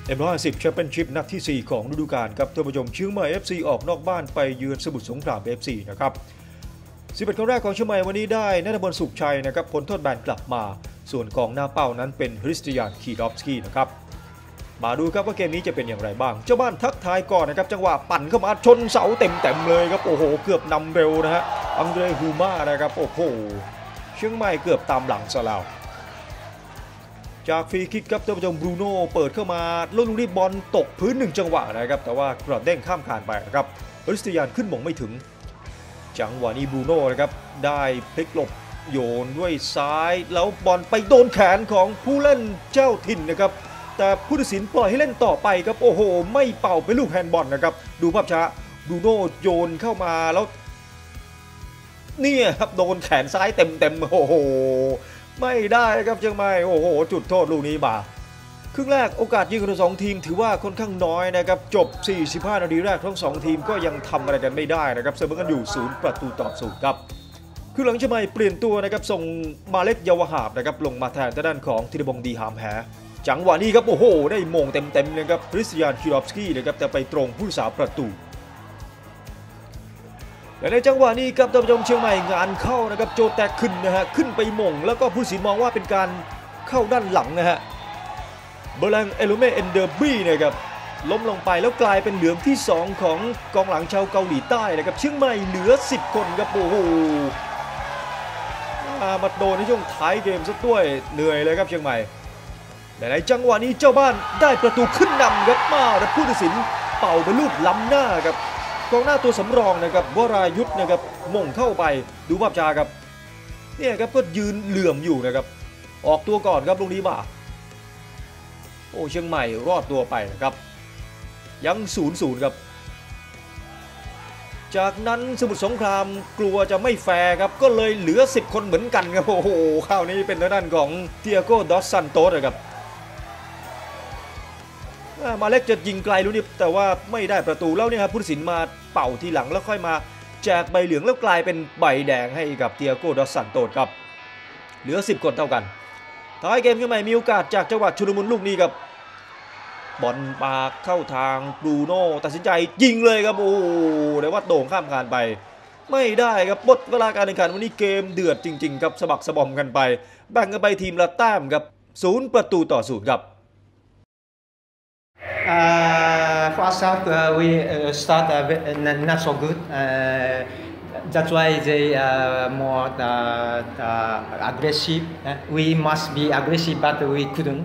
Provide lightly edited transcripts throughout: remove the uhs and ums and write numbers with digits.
M150 แชมเปี้ยนชิพนัดที่ 4 ของฤดูกาลครับท่านผู้ชมเชียงใหม่ FC ออกนอกบ้านไปเยือนสมุทรสงคราม FC นะครับ11 คนแรกของเชียงใหม่วันนี้ได้ณัฐพลสุขชัยนะครับผลโทษแบนกลับมาส่วนกองหน้าเป้านั้นเป็นคริสเตียนคีดอฟสกี้นะครับมาดูครับว่าเกมนี้จะเป็นอย่างไรบ้างเจ้าบ้านทักทายก่อนนะครับจังหวะปั่นเข้ามาชนเสาเต็มเลยครับโอ้โหเกือบนำเร็วนะฮะอังเดรฮูม่านะครับโอ้โหเชียงใหม่เกือบตามหลังซะแล้วจากฟรีคิกครับท่านผู้ชมบรูโน่เปิดเข้ามาแล้วลูกนี้บอลตกพื้น1จังหวะนะครับแต่ว่ากระเด้งข้ามคานไปนะครับคริสเตียนขึ้นมงไม่ถึงจังหวะนี้บรูโน่นะครับได้พลิกหลบโยนด้วยซ้ายแล้วบอลไปโดนแขนของผู้เล่นเจ้าถิ่นนะครับแต่ผู้ตัดสินปล่อยให้เล่นต่อไปครับโอ้โหไม่เป่าเป็นลูกแฮนด์บอลนะครับดูภาพช้าบรูโน่โยนเข้ามาแล้วนี่ครับโดนแขนซ้ายเต็มโอ้โหไม่ได้ครับเชียงใหม่โอ้โหจุดโทษลูกนี้มาครึ่งแรกโอกาสยิงของทั้ง2ทีมถือว่าค่อนข้างน้อยนะครับจบ45นาทีแรกทั้ง2ทีมก็ยังทำอะไรกันไม่ได้นะครับเสมอกันอยู่0-0ครับครึ่งหลังเชียงใหม่เปลี่ยนตัวนะครับส่งมาเล็กเยาวหาบนะครับลงมาแทนด้านของธีรพงษ์ดีหามแหจังหวะนี้ครับโอ้โหได้มงเต็มเลยครับคริสเตียนคีรอฟสกี้นะครับแต่ไปตรงผู้รักษาประตูและในจังหวะนี้ครับท่านผู้ชมเชียงใหม่งานเข้านะครับโจแตกขึ้นนะฮะขึ้นไปมงแล้วก็ผู้ตัดสินมองว่าเป็นการเข้าด้านหลังนะฮะเบอร์แรงเอลูเมเอนเดอร์บี้นะครับล้มลงไปแล้วกลายเป็นเหลืองที่2ของกองหลังชาวเกาหลีใต้นะครับเชียงใหม่เหลือ10คนครับโอ้โหมาโดนในช่วงท้ายเกมซะด้วยเหนื่อยเลยครับเชียงใหม่แต่ในจังหวะนี้เจ้าบ้านได้ประตูขึ้นนำครับมาแต่ผู้ตัดสินเป่าเป็นลูกล้ำหน้าครับกองหน้าตัวสำรองนะครับวรายุทธนะครับมงเข้าไปดูภาพช้าครับเนี่ยครับก็ยืนเหลื่อมอยู่นะครับออกตัวก่อนครับลูกนี้มาโอ้เชียงใหม่รอดตัวไปนะครับยัง0-0ครับจากนั้นสมุทรสงครามกลัวจะไม่แฟร์ครับก็เลยเหลือ10คนเหมือนกันครับโอ้โหคราวนี้เป็นทางด้านของเตียโกดอสซันโตสนะครับมาเล็กจะยิงไกลรู้นี่แต่ว่าไม่ได้ประตูแล้วเนี่ยครับผู้ตัดสินมาเป่าทีหลังแล้วค่อยมาแจกใบเหลืองแล้วกลายเป็นใบแดงให้กับเตียโกดอสซันโตสครับเหลือ10คนเท่ากันท้ายเกมขึ้นมามีโอกาสจากจังหวะชุลมุนลูกนี้ครับบอลปากเข้าทางบรูโน่ตัดสินใจยิงเลยครับโอ้แต่ว่าโด่งข้ามคานไปไม่ได้ครับหมดเวลาการแข่งขันวันนี้เกมเดือดจริงๆครับสะบักสะบอมกันไปแบ่งกันไปทีมละแต้มครับ0-0ครับ First half we start not so good. That's why they more aggressive. We must be aggressive, but we couldn't.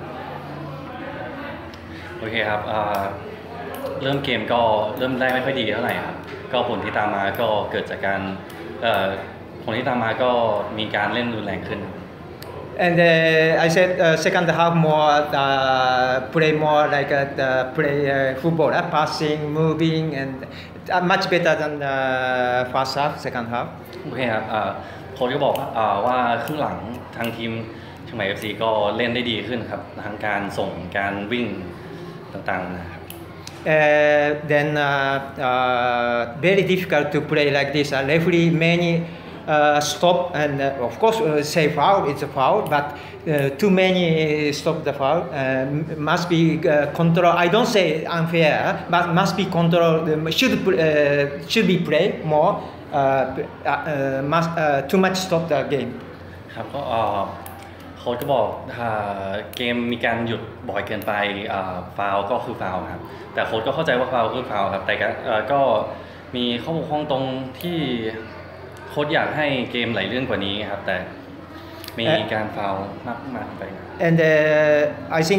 โอเคครับเริ่มเกมก็เริ่มได้ไม่ค่อยดีเท่าไหร่ครับก็ผลที่ตามมาก็เกิดจากการผลที่ตามมาก็มีการเล่นรุนแรงขึ้น And I said second half more play more like play football, passing, moving, and much better than first half, second half. โอเคครับโค้ชก็บอกว่าครึ่งหลังทางทีมเชียงใหม่ FC ก็เล่นได้ดีขึ้นครับทั้งการส่งการวิ่งต่างๆนะครับ Then very difficult to play like this. Referee many stop and of course say foul. It's a foul, but too many stop the foul. Must be control. I don't say unfair, but must be control. Should be play more. Must too much stop the game. ครับก็โค้ชก็บอกเกมมีการหยุดบ่อยเกินไปฟาวก็คือฟาวครับแต่โค้ชก็เข้าใจว่าฟาวคือฟาวครับแต่ก็มีข้อบกพร่องตรงที่โค้ชอยากให้เกมไหลลื่นกว่านี้ครับแต่มีการฟาวมากไป And I think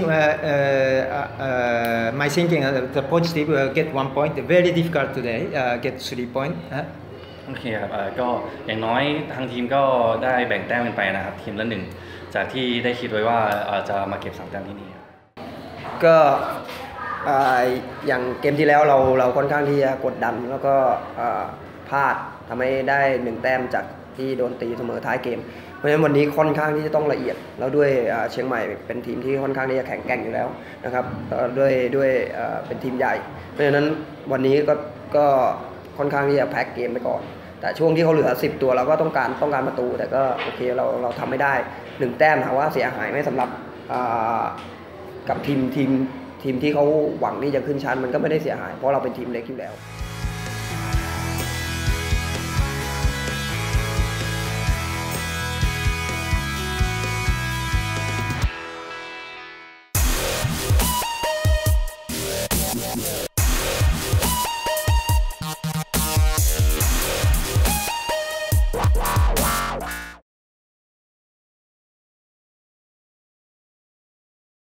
my thinking the positive get 1 point. Very difficult today. Get 3 point. โอเคครับก็อย่างน้อยทางทีมก็ได้แบ่งแต้มกันไปนะครับทีมละ1จากที่ได้คิดไว้ว่าจะมาเก็บ3แต้มที่นี่ก็อย่างเกมที่แล้วเราค่อนข้างที่จะกดดันแล้วก็พลาดทำให้ได้1แต้มจากที่โดนตีเสมอท้ายเกมเพราะฉะนั้นวันนี้ค่อนข้างที่จะต้องละเอียดแล้วด้วยเชียงใหม่เป็นทีมที่ค่อนข้างที่จะแข็งแกร่งอยู่แล้วนะครับด้วยเป็นทีมใหญ่เพราะฉะนั้นวันนี้ก็ค่อนข้างที่จะแพ็คเกมไปก่อนแต่ช่วงที่เขาเหลือ10ตัวเราก็ต้องการประตูแต่ก็โอเคเราทำไม่ได้1แต้มถามว่าเสียหายไหมสำหรับกับทีมทีมที่เขาหวังที่จะขึ้นชั้นมันก็ไม่ได้เสียหายเพราะเราเป็นทีมเล็กอยู่แล้ว